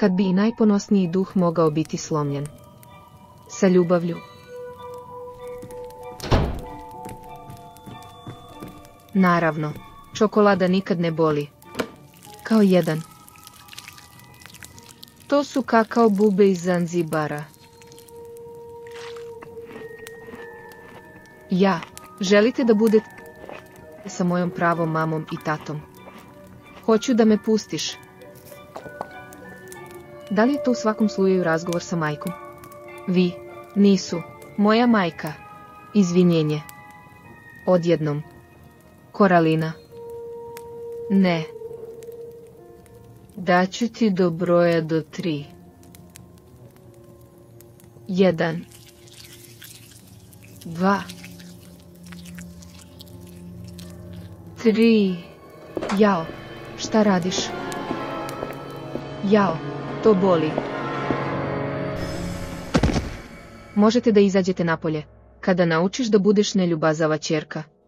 kad bi i najponosniji duh mogao biti slomljen. Sa ljubavlju. Naravno, čokolada nikad ne boli. Kao jedan. To su kakao bube iz Zanzibara. Ja, želite da budete sa mojom pravom mamom i tatom? Hoću da me pustiš. Da li je to u svakom slučaju razgovor sa majkom? Vi, nisu, moja majka. Izvinjenje. Odjednom. Coralina. Ne. Daću ti do broja do 3. 1. 2. 3. Jao, šta radiš? Jao, to boli. Možete da izađete napolje, kada naučiš da budeš neljubazava ćerka.